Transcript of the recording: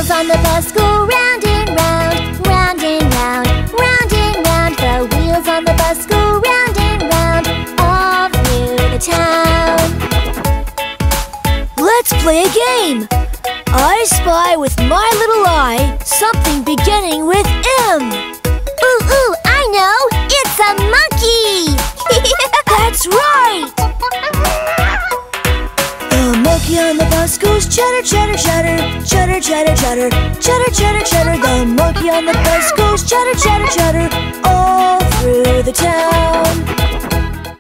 wheels on the bus go round and round, round and round, round and round. The wheels on the bus go round and round, all through the town. Let's play a game. I spy with my little eye something beginning with M. Ooh, I know! It's a monkey! That's right! The monkey on the bus goes chatter, chatter, chatter, chatter, chatter, chatter, chatter, chatter, chatter. The monkey on the bus goes chatter, chatter, chatter, all through the town.